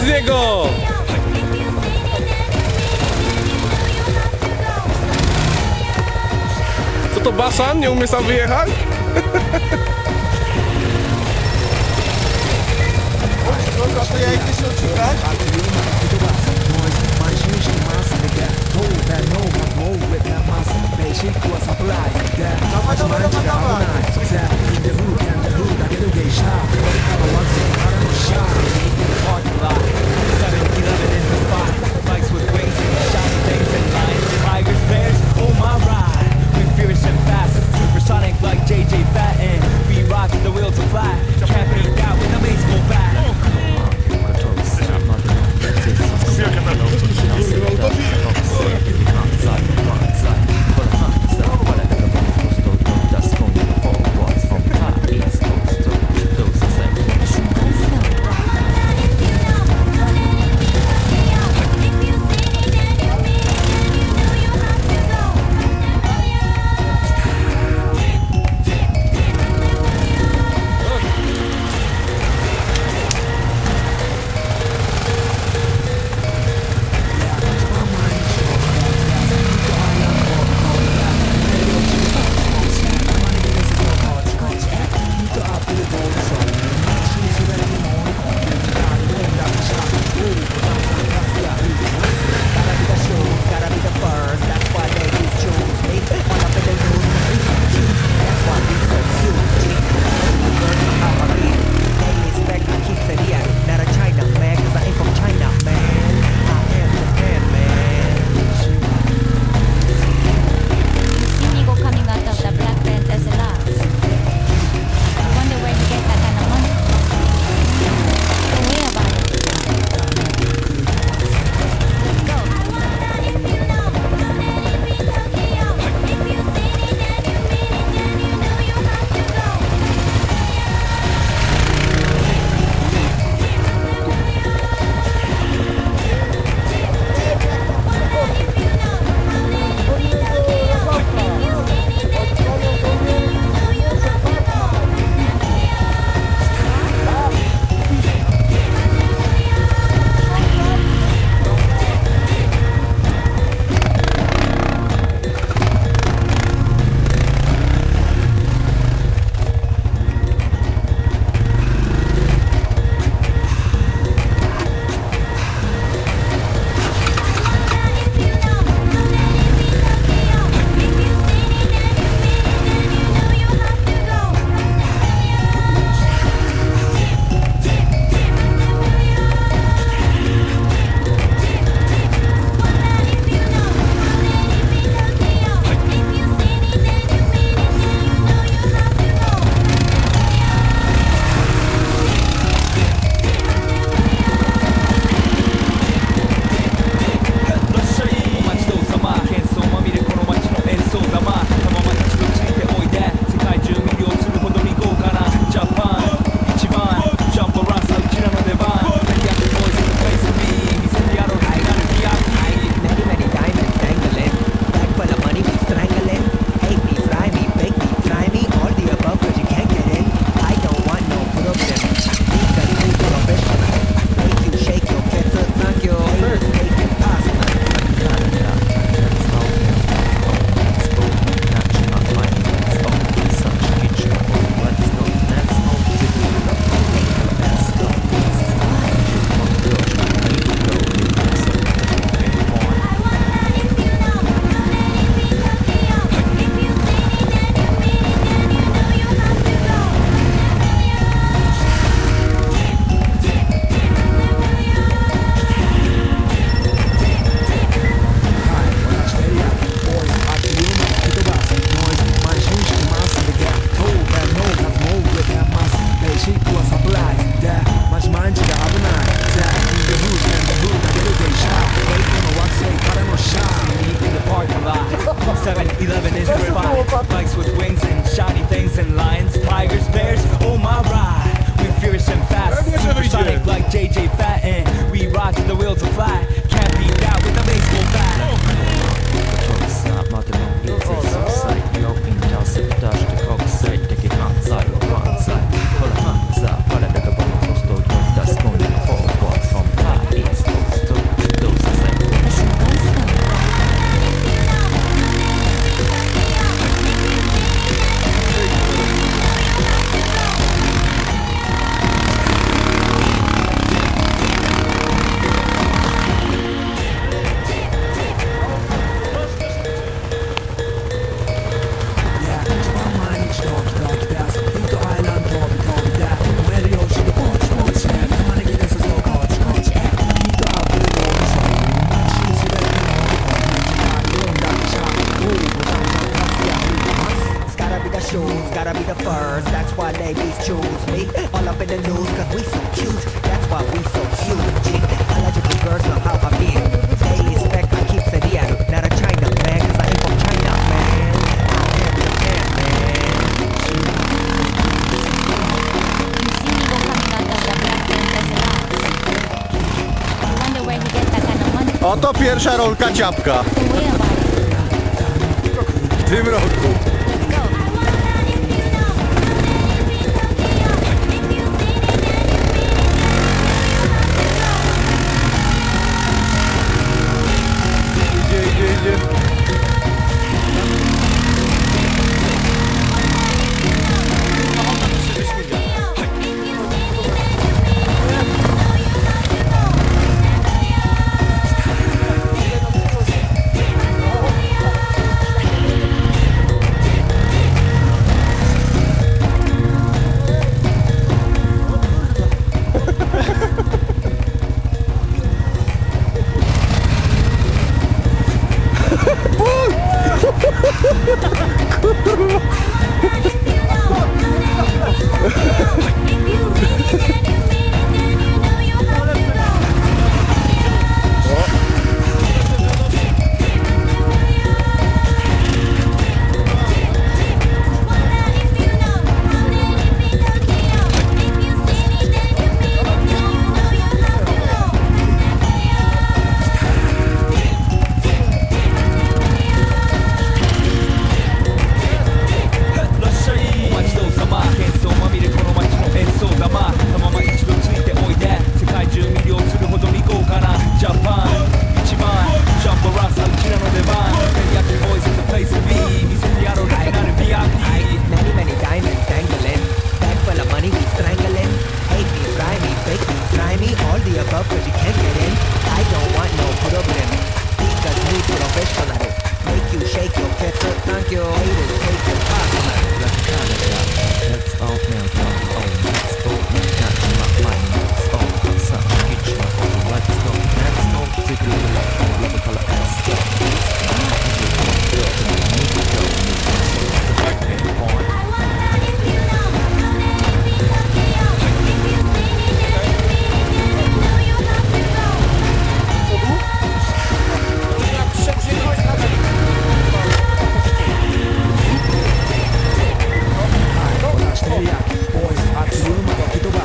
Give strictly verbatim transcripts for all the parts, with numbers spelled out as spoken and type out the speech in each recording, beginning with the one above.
niego! Co to, Basan? Nie umie sam wyjechać? Dobra, to ja idę się odczytać. Dawaj, dawaj, dawaj, dawaj. Like J J Fatten, we rock the wheels of fly. Can't beat that with a baseball bat. ladies choose me. All up in the news cause we so cute. That's why we so huge. Eligible girls know how I feel. Daily spec I keep it real. Not a China man cause I ain't from China man. I am the man man. You see me go coming out of the black princess rocks. You wonder where he gets that kind of money. Oto pierwsza rolka ciapka The way about it. w tym roku. Let's go. Idzie, idzie, idzie.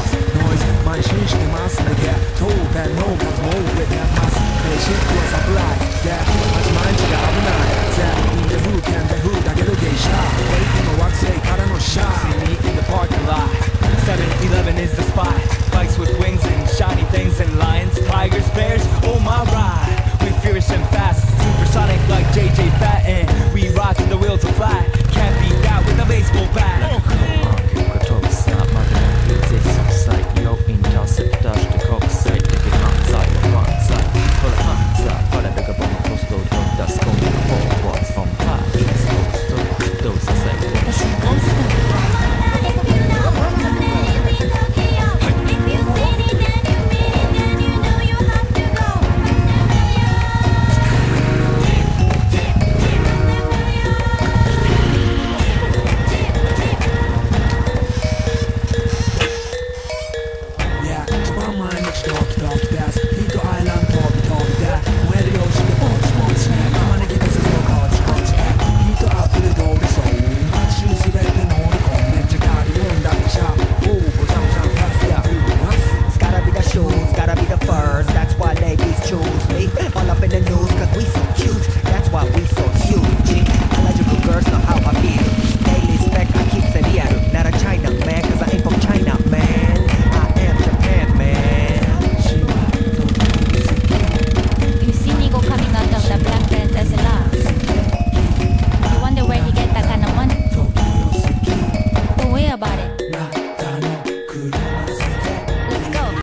Shit was a black